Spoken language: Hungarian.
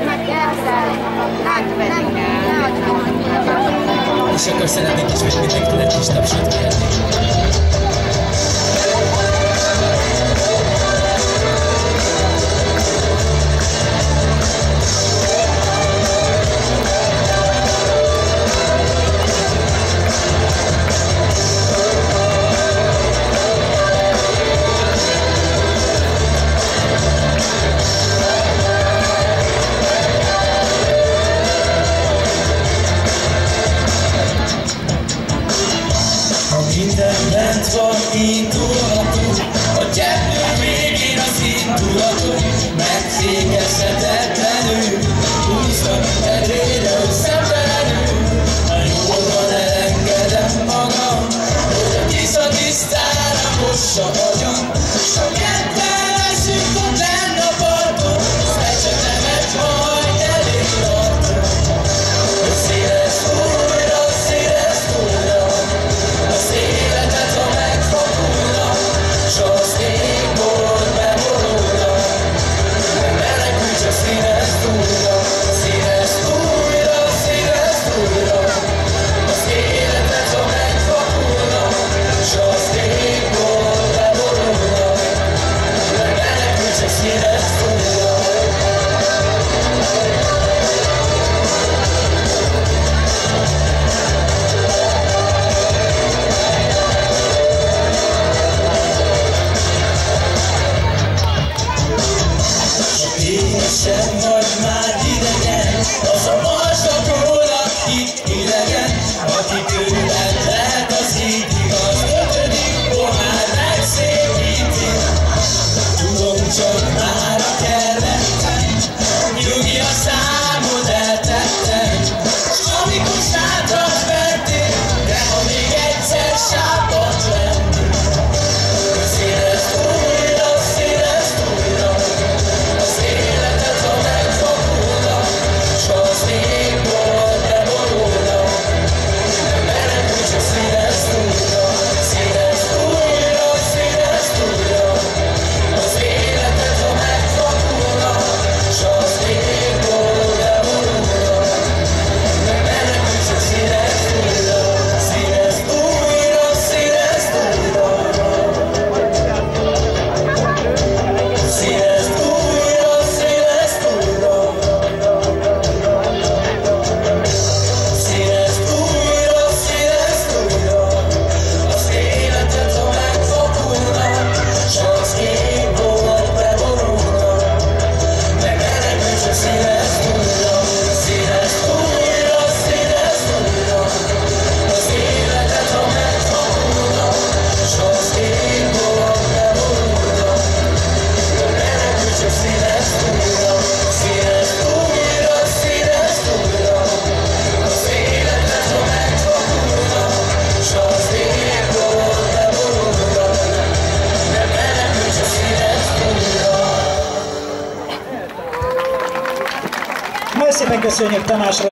És akkor szeretnék ismét mindenkitől egy kis tapsot kérni. Minden bent van, indulhatunk, a cseplő végén az indulatok, megfékezhetetlenül húznak edére, hogy szembelenül. A jólban elengedem magam, hogy a tisztára mossa agyam, s a ketten leszünk ott lenn a parton, s ecsetemet majd elég tartom. Szélesz újra, az életet, ha megfordulna, s az égból beborulna, menekülj, csak színezd újra, színezd újra, színezd újra. Az életet, ha megfordulna, s az égból beborulna, menekülj, csak színezd újra. Sem vagy már idegen, az a marsakról, aki idegen, aki tőled lehet, az így igaz. 5. pohár megszépíti, tudom, csak mára kellettem, nyugi a számod eltettem, s amikor sátrat vettél, de ha még egyszer sápat lennél, színezd újra, színezd újra. Az életet, ha megfordulna, s az égból beborulna, menekülj, csak színezd újra, színezd újra, színezd újra. Az életet, ha megfordulna, s az égból beborulna, menekülj, csak színezd újra, színezd újra, színezd újra. Színezd újra, színezd újra. Színezd újra, színezd újra. Az életet, ha megfordulna, s az égból beborulna, meg menekülj, csak színezd újra, színezd újra, színezd újra. Az életet, ha megfordulna, s az égból beborulna, menekülj, csak színezd újra, színezd újra, színezd újra. Az életet, ha megfordulna, s az égból beborulna, menekülj, csak színezd újra. Nagyon szépen köszönjük Tamásra!